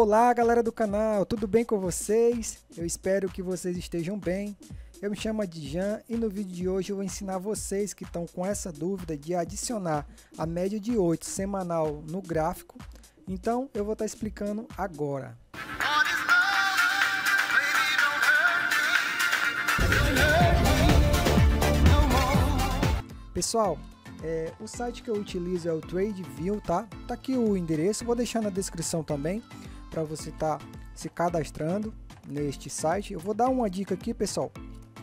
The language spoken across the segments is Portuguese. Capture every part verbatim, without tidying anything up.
Olá galera do canal, tudo bem com vocês? Eu espero que vocês estejam bem. Eu me chamo Adjan e no vídeo de hoje eu vou ensinar vocês que estão com essa dúvida de adicionar a média de oito semanal no gráfico. Então eu vou estar explicando agora. Pessoal, é, o site que eu utilizo é o TradeView, tá? Tá aqui o endereço, vou deixar na descrição também para você estar tá se cadastrando neste site. Eu vou dar uma dica aqui, pessoal,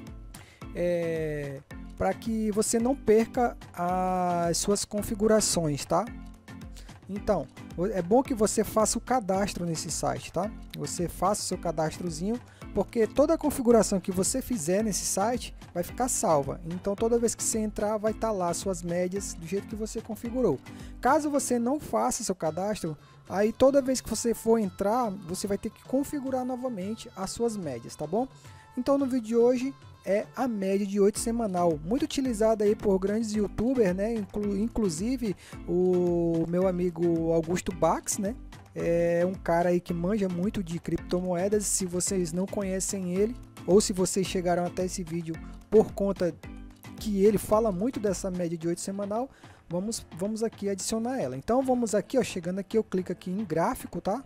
é, para que você não perca as suas configurações, tá? Então, é bom que você faça o cadastro nesse site, tá? Você faça o seu cadastrozinho, porque toda a configuração que você fizer nesse site vai ficar salva. Então, toda vez que você entrar, vai estar lá as suas médias do jeito que você configurou. Caso você não faça seu cadastro, aí toda vez que você for entrar, você vai ter que configurar novamente as suas médias, tá bom? Então, no vídeo de hoje é a média de oito semanal, muito utilizada aí por grandes youtubers, né? Inclu inclusive o meu amigo Augusto Bax, né? É um cara aí que manja muito de criptomoedas. Se vocês não conhecem ele, ou se vocês chegaram até esse vídeo por conta que ele fala muito dessa média de oito semanal, vamos, vamos aqui adicionar ela. Então vamos aqui, ó, chegando aqui eu clico aqui em gráfico, tá?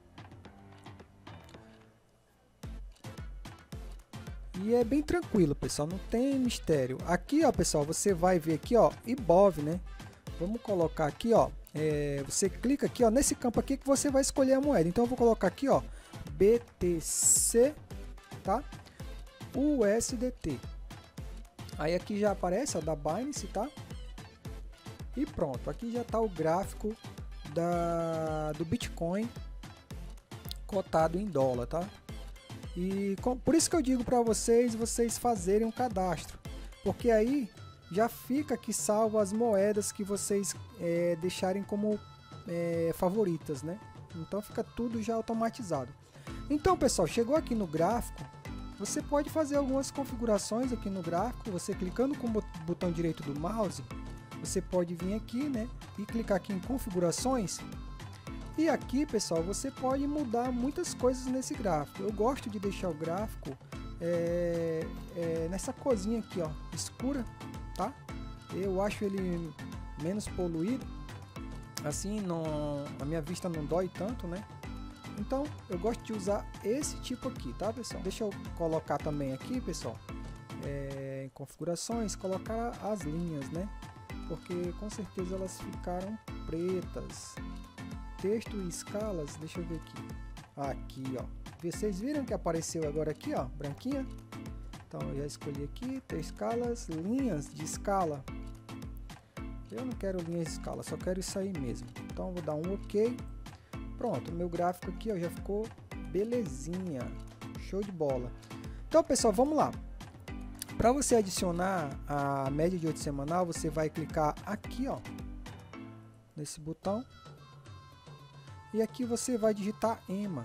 E é bem tranquilo, pessoal, não tem mistério. Aqui, ó, pessoal, você vai ver aqui, ó, Ibov, né? Vamos colocar aqui, ó, é, você clica aqui, ó, nesse campo aqui que você vai escolher a moeda. Então eu vou colocar aqui, ó, B T C, tá? U S D T. Aí aqui já aparece, ó, da Binance, tá? E pronto, aqui já tá o gráfico da, do Bitcoin cotado em dólar, tá? E com, por isso que eu digo para vocês, vocês fazerem um cadastro, porque aí já fica aqui salvo as moedas que vocês é, deixarem como é, favoritas, né? Então fica tudo já automatizado. Então, pessoal, chegou aqui no gráfico, você pode fazer algumas configurações aqui no gráfico. Você clicando com o botão direito do mouse, você pode vir aqui, né, e clicar aqui em configurações. E aqui, pessoal, você pode mudar muitas coisas nesse gráfico. Eu gosto de deixar o gráfico é, é, nessa corzinha aqui, ó, escura, tá? Eu acho ele menos poluído, assim não, a minha vista não dói tanto, né? Então eu gosto de usar esse tipo aqui, tá, pessoal? Deixa eu colocar também aqui, pessoal, é, em configurações, colocar as linhas, né? Porque com certeza elas ficaram pretas. Texto e escalas, deixa eu ver aqui. Aqui, ó. Vocês viram que apareceu agora aqui, ó, branquinha? Então eu já escolhi aqui, ter escalas, linhas de escala. Eu não quero linhas de escala, só quero isso aí mesmo. Então eu vou dar um OK. Pronto, meu gráfico aqui, ó, já ficou belezinha. Show de bola. Então, pessoal, vamos lá. Para você adicionar a média de oito semanal, você vai clicar aqui, ó, nesse botão. E aqui você vai digitar E M A.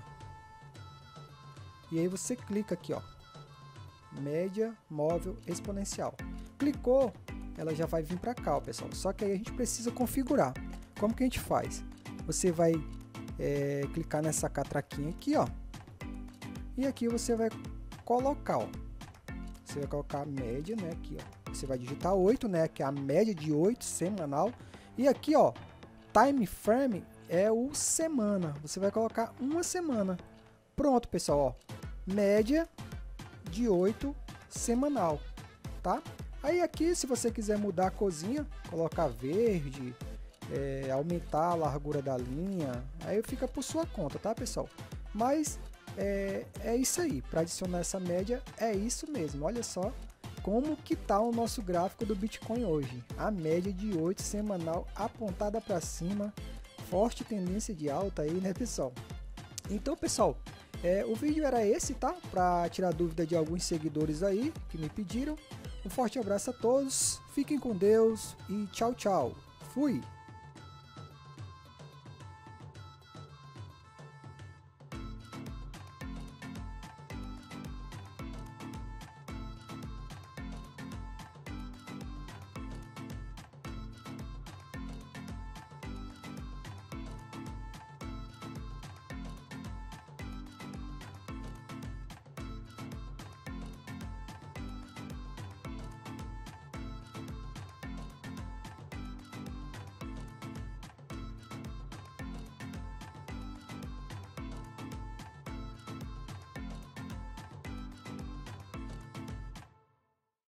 E aí você clica aqui, ó, média móvel exponencial. Clicou, ela já vai vir para cá, ó, pessoal. Só que aí a gente precisa configurar. Como que a gente faz? Você vai é, clicar nessa catraquinha aqui, ó. E aqui você vai colocar, ó. Você vai colocar a média, né? Aqui, ó. Você vai digitar oito, né? Que é a média de oito semanal. E aqui, ó, time frame é o semana. Você vai colocar uma semana. Pronto, pessoal, ó. Média de oito semanal, tá? Aí aqui, se você quiser mudar a corzinha, colocar verde, é, aumentar a largura da linha, aí fica por sua conta, tá, pessoal? Mas é, é isso aí. Para adicionar essa média, é isso mesmo. Olha só como que tá o nosso gráfico do Bitcoin hoje. A média de oito semanal apontada para cima. Forte tendência de alta aí, né, pessoal? Então, pessoal, é, o vídeo era esse, tá? Para tirar dúvida de alguns seguidores aí que me pediram. Um forte abraço a todos, fiquem com Deus e tchau, tchau. Fui!